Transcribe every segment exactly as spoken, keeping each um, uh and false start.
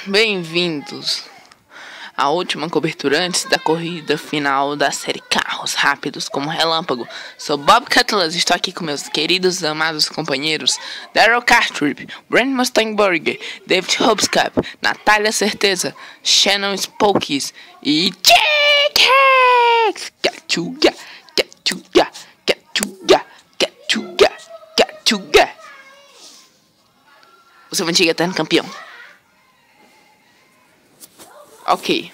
Bem-vindos à última cobertura antes da corrida final da série Carros Rápidos como Relâmpago. Sou Bob Cutlass e estou aqui com meus queridos e amados companheiros Daryl Cartrip, Brent Mustangburger, David Hobscap, Natália Certeza, Shannon Spokes e Jake Hicks. Cachuga, cachuga, cachuga, cachuga, cachuga. O seu antigo eterno campeão. Ok.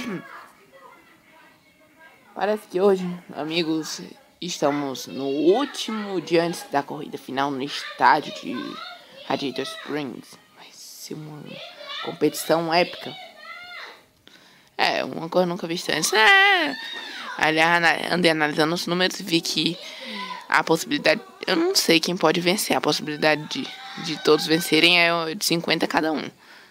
Parece que hoje, amigos, estamos no último dia antes da corrida final no estádio de Radiator Springs. Vai ser uma competição épica. É, uma coisa nunca vista antes. É. Aliás, andei analisando os números e vi que a possibilidade... Eu não sei quem pode vencer. A possibilidade de, de todos vencerem é de cinquenta cada um.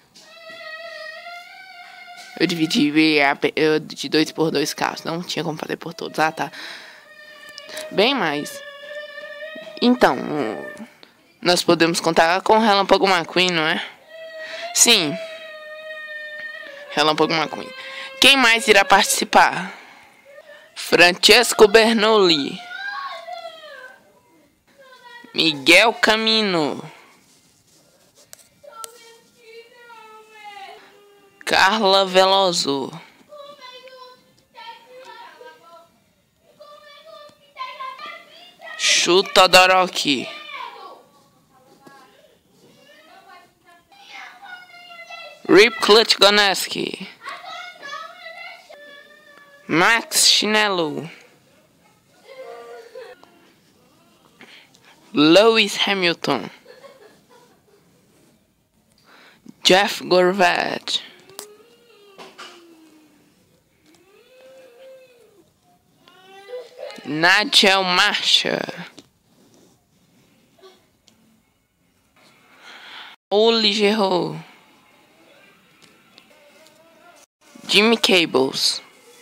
Eu dividi eu, de dois por dois carros. Não tinha como fazer por todos. Ah, tá. Bem mais. Então, nós podemos contar com o Relâmpago McQueen, não é? Sim. Relâmpago McQueen. Quem mais irá participar? Francesco Bernoulli. Miguel Camino. Carla Veloso. Shu Todoroki. Rip Clutch Goneski. Max Chinelo. Lewis Hamilton. Jeff Gorvat. Nigel Mansell. Oli Gerraud. Jimmy Cables.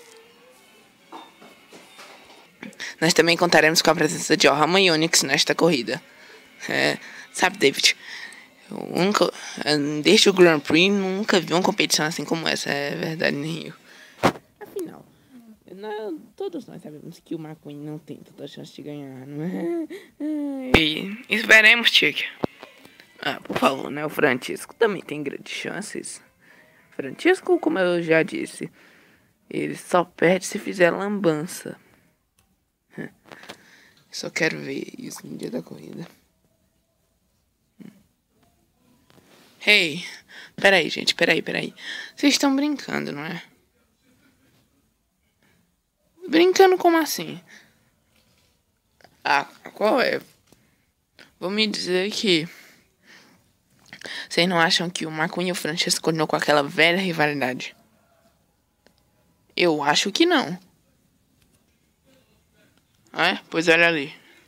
Nós também contaremos com a presença de Ohama Unix nesta corrida. É, sabe, David, eu nunca, desde o Grand Prix, nunca vi uma competição assim como essa. É verdade, nem eu. Afinal, não, todos nós sabemos que o McQueen não tem tanta chance de ganhar, não é? E esperemos, Chick. Ah, por favor, né? O Francisco também tem grandes chances. Francisco, como eu já disse, ele só perde se fizer lambança. Só quero ver isso no dia da corrida. Hey, peraí, gente, peraí, peraí. Vocês estão brincando, não é? Brincando como assim? Ah, qual é? Vou me dizer que... Vocês não acham que o McQueen e o Francesco continuam com aquela velha rivalidade? Eu acho que não. É? Pois olha ali.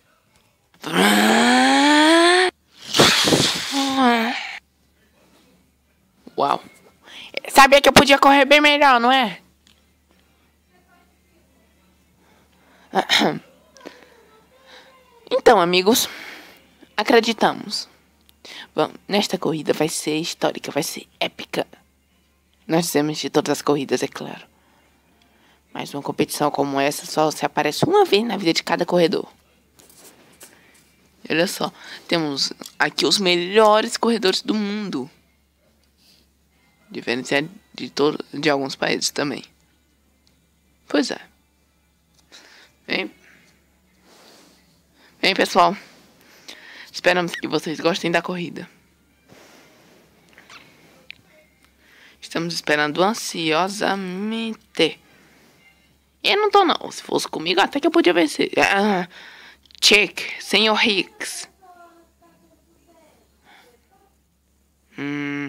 Uau. Sabia que eu podia correr bem melhor, não é? Então, amigos, acreditamos. Bom, nesta corrida vai ser histórica, vai ser épica. Nós dizemos de todas as corridas, é claro. Mas uma competição como essa só se aparece uma vez na vida de cada corredor. Olha só, temos aqui os melhores corredores do mundo. Diferente de, todo, de alguns países também. Pois é. Bem, bem, pessoal. Esperamos que vocês gostem da corrida. Estamos esperando ansiosamente. Eu não tô não. Se fosse comigo, até que eu podia vencer. Ah, check, senhor Hicks. Hum.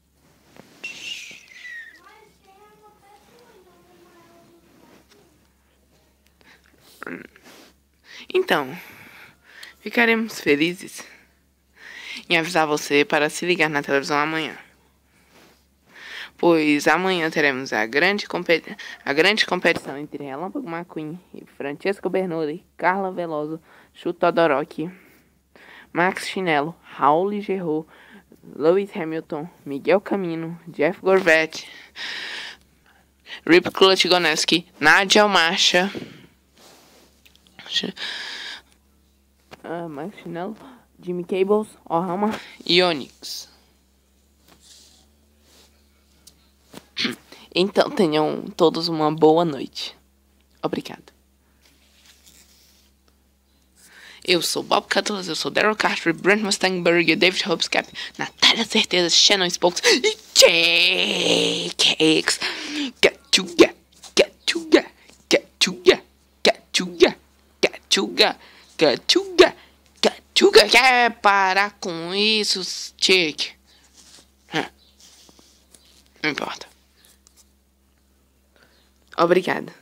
Então, ficaremos felizes em avisar você para se ligar na televisão amanhã. Pois amanhã teremos a grande, competi a grande competição entre Relâmpago McQueen e Francesco Bernoulli, Carla Veloso, Shu Todoroki, Max Chinelo, Raul Gerraud, Lewis Hamilton, Miguel Camino, Jeff Gorvet, Rip Klutch-Goneski, Nadia Almacha, uh, Mike Chinelo, Jimmy Cables, Ohama e Onyx. Então tenham todos uma boa noite. Obrigado. Eu sou Bob Cutlass, eu sou Daryl Carter, Brent Mustangberg, David Hopscap, Natália Certeza, Shannon Spokes e Jay Cakes. Get to get, get to get, get to get, get to get, get to get, get to get, get to get. Quer parar com isso, Chick? Não importa. Obrigada.